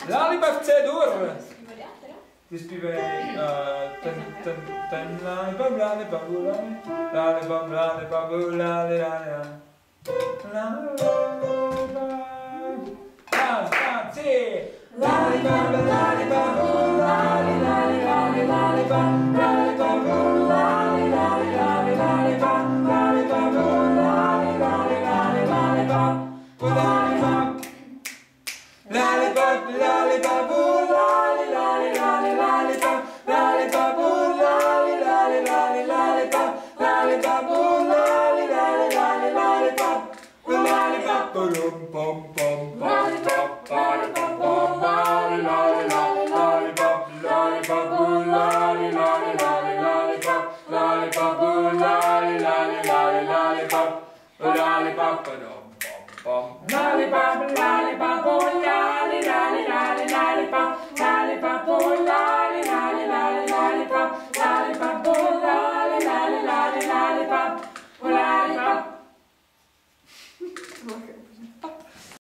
Lollipop C-dur! Ty zpívej ten lollipop, lollipop, lollipop, lollipop, lollipop. Lollipop, lollipop, lolly, lolly, lolly, lollipop, lollipop, lolly, lolly, lolly, lollipop, lollipop, lolly, lolly, lolly, lollipop, lollipop, lollipop, lollipop, lolly, lolly, lolly, lollipop, lollipop, lolly, lolly, lolly, lollipop, lollipop, lolly, lolly, lolly, lollipop, lollipop, pom pom pom, lollipop, lollipop, lolly, lolly, lolly, lollipop, lollipop, lolly, lolly, lolly, lollipop, lollipop, lolly, lolly, lolly, lollipop, lollipop, pom pom, lollipop, lollipop, lolly, lolly, lolly, lollipop, lollipop, lolly, lolly, lolly, lollipop, lollipop, lolly, lolly, lolly, lollipop, lollipop.